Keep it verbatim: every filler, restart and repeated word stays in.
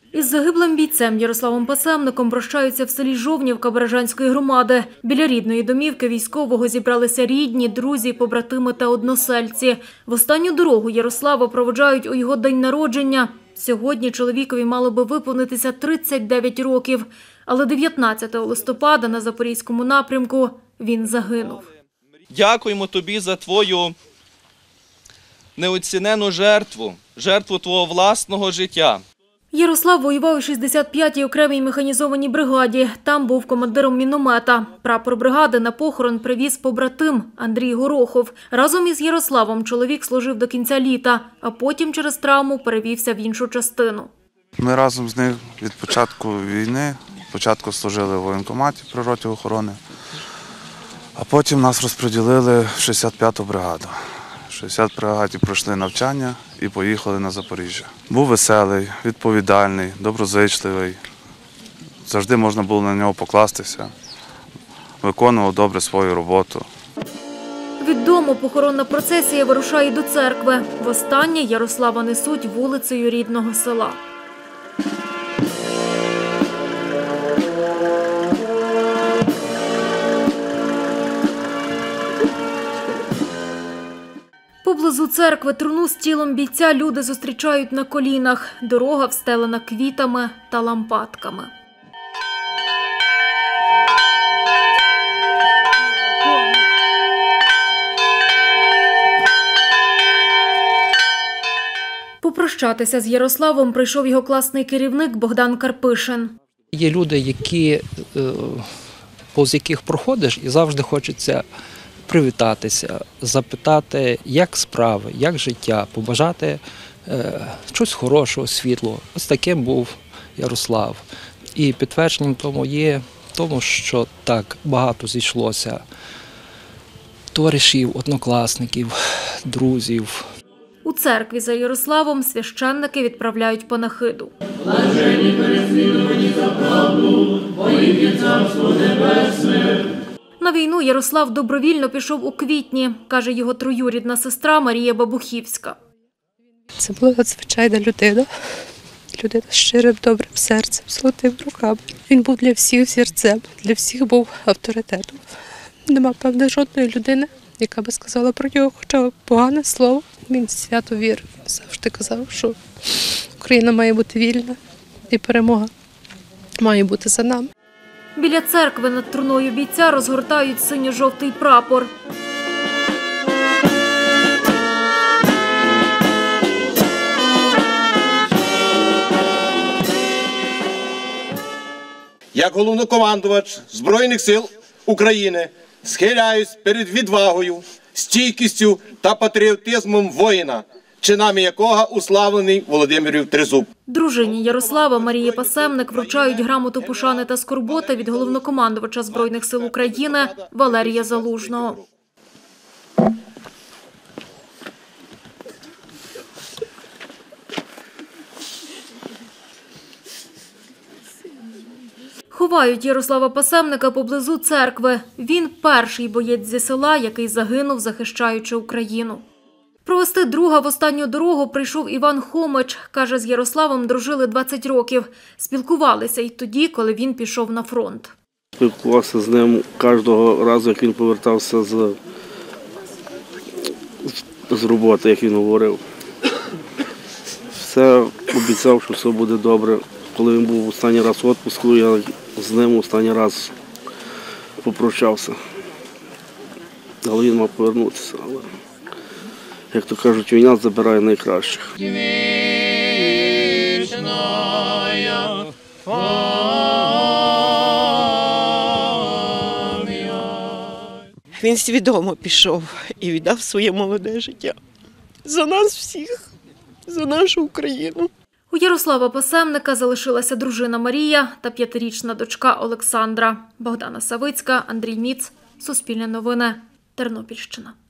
Із загиблим бійцем Ярославом Пасемником прощаються в селі Жовнівка Бережанської громади. Біля рідної домівки військового зібралися рідні, друзі, побратими та односельці. В останню дорогу Ярослава проводжають у його день народження. Сьогодні чоловікові мало би виповнитися тридцять дев'ять років. Але дев'ятнадцятого листопада на Запорізькому напрямку він загинув. Дякуємо тобі за твою неоцінену жертву, жертву твого власного життя. Ярослав воював у шістдесят п'ятій окремій механізованій бригаді. Там був командиром міномета. Прапор бригади на похорон привіз побратим Андрій Горохов. Разом із Ярославом чоловік служив до кінця літа, а потім через травму перевівся в іншу частину. Ми разом з ним від початку війни, спочатку служили в воєнкоматі при роті охорони, а потім нас розподілили в шістдесят п'яту бригаду. В шістдесятій бригаді пройшли навчання і поїхали на Запоріжжя. Був веселий, відповідальний, доброзичливий. Завжди можна було на нього покластися. Виконував добре свою роботу. Від дому похоронна процесія вирушає до церкви. Востаннє Ярослава несуть вулицею рідного села. Поблизу церкви труну з тілом бійця люди зустрічають на колінах. Дорога встелена квітами та лампадками. Попрощатися з Ярославом прийшов його класний керівник Богдан Карпишин. Є люди, які, повз яких проходиш, і завжди хочеться привітатися, запитати, як справи, як життя, побажати е, щось хорошого, світлого. Ось таким був Ярослав. І підтвердженням тому є тому, що так багато зійшлося товаришів, однокласників, друзів. У церкві за Ярославом священники відправляють панахиду. Блаженні переслідувані за правду, бо їм є царство небесне. На війну Ярослав добровільно пішов у квітні, каже його троюрідна сестра Марія Бабухівська. Це була надзвичайна людина. Людина з щирим, добрим серцем, золотим руками. Він був для всіх серцем, для всіх був авторитетом. Нема, певне, жодної людини, яка би сказала про нього хоча б погане слово. Він свято вірив. Він завжди казав, що Україна має бути вільна і перемога має бути за нами. Біля церкви над труною бійця розгортають синьо-жовтий прапор. Як головнокомандувач Збройних сил України схиляюсь перед відвагою, стійкістю та патріотизмом воїна, чинами якого уславлений Володимирів Тризуб. Дружині Ярослава Марії Пасемник вручають грамоту пошани та скорботи від головнокомандувача Збройних сил України Валерія Залужного. Ховають Ярослава Пасемника поблизу церкви. Він перший боєць зі села, який загинув, захищаючи Україну. Провести друга в останню дорогу прийшов Іван Хомич. Каже, з Ярославом дружили двадцять років. Спілкувалися й тоді, коли він пішов на фронт. Спілкувався з ним кожного разу, як він повертався з, з роботи, як він говорив. Все обіцяв, що все буде добре. Коли він був останній раз в відпустку, я з ним останній раз попрощався. Але він мав повернутися. Але, як то кажуть, війна забирає найкращих. Він свідомо пішов і віддав своє молоде життя. За нас всіх, за нашу Україну. У Ярослава Пасемника залишилася дружина Марія та п'ятирічна дочка Олександра. Богдана Савицька, Андрій Міц, Суспільне новини, Тернопільщина.